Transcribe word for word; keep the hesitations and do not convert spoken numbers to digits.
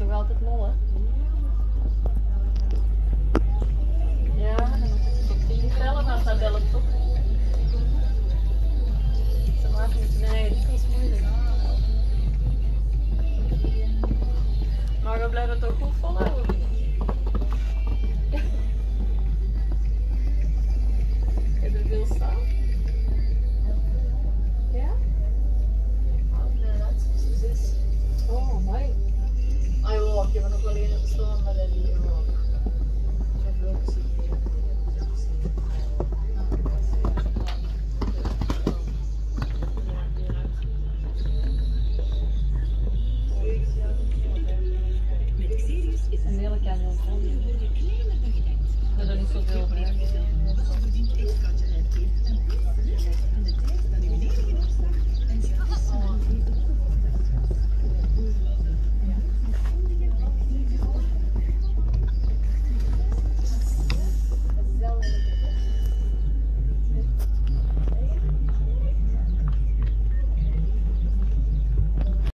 toch altijd mollen? Ja, dan moet ik tot tien bellen, maar dan bel ik toch. Ze maken het, nee, die is moeilijk. Maar we blijven toch goed volhouden. Heb je veel staan? Ja? Oh, nee, dat is precies. Oh, mooi. Ah joh, ik heb er nog wel één staan, maar dat is niet gewoon. Ik heb wel gezien. Een hele kanon vol. Ik heb er niet zoveel bij.